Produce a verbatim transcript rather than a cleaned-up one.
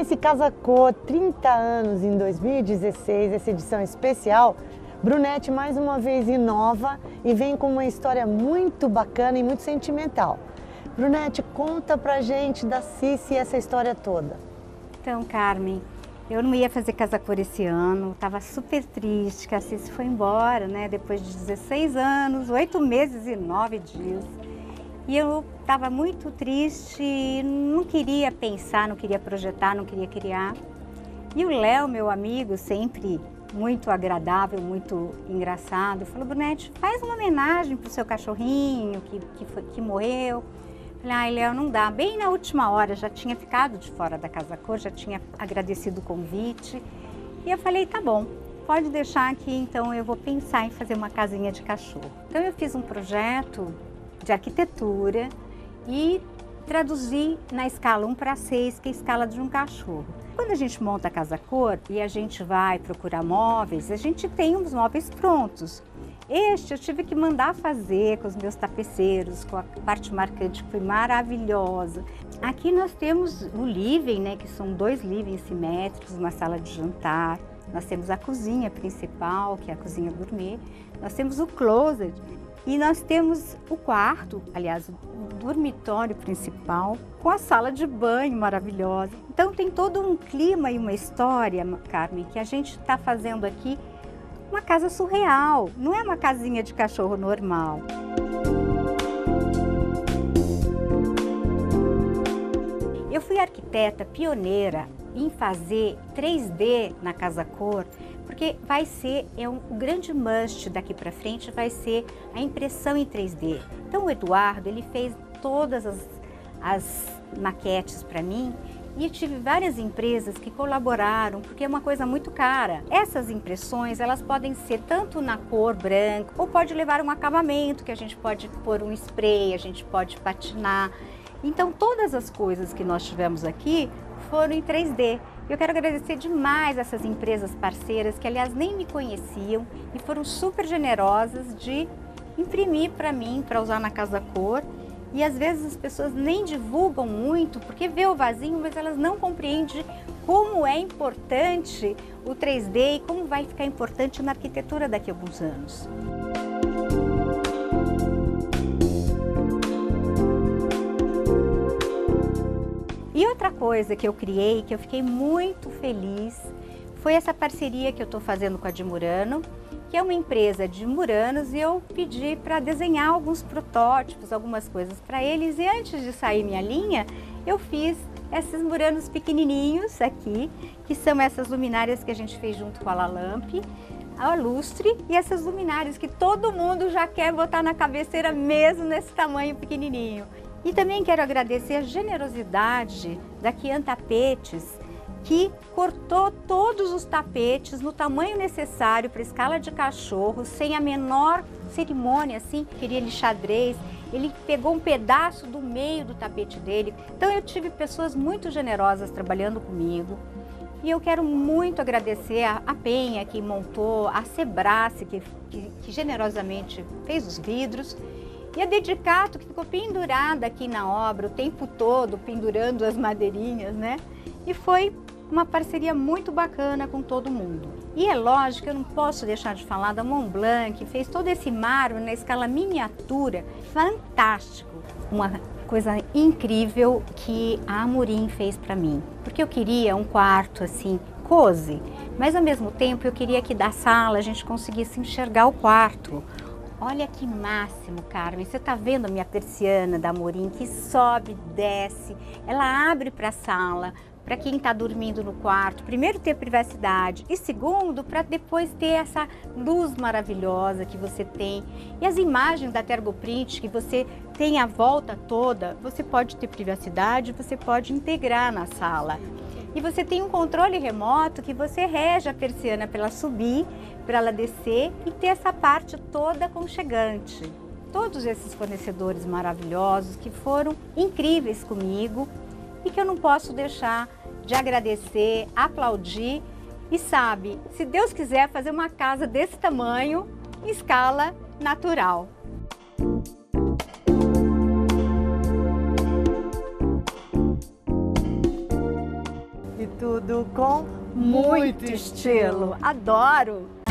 C Casa Cor, trinta anos em dois mil e dezesseis, essa edição especial, Brunete mais uma vez inova e vem com uma história muito bacana e muito sentimental. Brunete, conta pra gente da Cici essa história toda. Então, Carmen, eu não ia fazer Casa Cor esse ano, estava super triste que a Cici foi embora, né? Depois de dezesseis anos, oito meses e nove dias. E eu estava muito triste, não queria pensar, não queria projetar, não queria criar. E o Léo, meu amigo, sempre muito agradável, muito engraçado, falou: Brunete, faz uma homenagem para o seu cachorrinho que, que, foi, que morreu. Falei: ai, Léo, não dá. Bem na última hora, já tinha ficado de fora da Casa Cor, já tinha agradecido o convite. E eu falei: tá bom, pode deixar aqui, então eu vou pensar em fazer uma casinha de cachorro. Então eu fiz um projeto de arquitetura e traduzi na escala um para seis, que é a escala de um cachorro. Quando a gente monta a Casa Cor e a gente vai procurar móveis, a gente tem uns móveis prontos. Este eu tive que mandar fazer com os meus tapeceiros, com a parte marcante que foi maravilhosa. Aqui nós temos o living, né, que são dois livings simétricos, uma sala de jantar. Nós temos a cozinha principal, que é a cozinha gourmet. Nós temos o closet e nós temos o quarto, aliás, o dormitório principal, com a sala de banho maravilhosa. Então tem todo um clima e uma história, Carmen, que a gente está fazendo aqui. Uma casa surreal, não é uma casinha de cachorro normal. Eu fui arquiteta pioneira em fazer três D na Casa Cor, porque vai ser, é um, o grande must daqui para frente vai ser a impressão em três D. Então o Eduardo, ele fez todas as, as maquetes para mim. E eu tive várias empresas que colaboraram, porque é uma coisa muito cara. Essas impressões, elas podem ser tanto na cor branca, ou pode levar um acabamento, que a gente pode pôr um spray, a gente pode patinar. Então, todas as coisas que nós tivemos aqui foram em três D. Eu quero agradecer demais essas empresas parceiras, que aliás nem me conheciam, e foram super generosas de imprimir para mim, para usar na Casa Cor. E às vezes as pessoas nem divulgam muito, porque vê o vasinho, mas elas não compreendem como é importante o três D e como vai ficar importante na arquitetura daqui a alguns anos. E outra coisa que eu criei, que eu fiquei muito feliz, foi essa parceria que eu estou fazendo com a de Murano, que é uma empresa de muranos, e eu pedi para desenhar alguns protótipos, algumas coisas para eles. E antes de sair minha linha, eu fiz esses muranos pequenininhos aqui, que são essas luminárias que a gente fez junto com a Lalamp, a lustre, e essas luminárias que todo mundo já quer botar na cabeceira mesmo nesse tamanho pequenininho. E também quero agradecer a generosidade da Kian Tapetes, que cortou todos os tapetes no tamanho necessário para escala de cachorro, sem a menor cerimônia, assim, queria ele xadrez. Ele pegou um pedaço do meio do tapete dele. Então eu tive pessoas muito generosas trabalhando comigo. E eu quero muito agradecer a, a Penha, que montou, a Sebrace, que, que, que generosamente fez os vidros, e a Dedicato, que ficou pendurada aqui na obra o tempo todo, pendurando as madeirinhas, né? E foi uma parceria muito bacana com todo mundo. E é lógico que eu não posso deixar de falar da Montblanc, que fez todo esse mármore na escala miniatura, fantástico. Uma coisa incrível que a Amorim fez para mim, porque eu queria um quarto assim, cozy, mas ao mesmo tempo eu queria que da sala a gente conseguisse enxergar o quarto. Olha que máximo, Carmen, você tá vendo a minha persiana da Amorim que sobe, desce, ela abre para a sala, para quem está dormindo no quarto, primeiro ter privacidade e segundo, para depois ter essa luz maravilhosa que você tem. E as imagens da Tergoprint que você tem a volta toda, você pode ter privacidade, você pode integrar na sala. E você tem um controle remoto que você rege a persiana para ela subir, para ela descer e ter essa parte toda aconchegante. Todos esses fornecedores maravilhosos que foram incríveis comigo e que eu não posso deixar de agradecer, aplaudir e sabe, se Deus quiser fazer uma casa desse tamanho, em escala natural. tudo com Muito estilo. Adoro!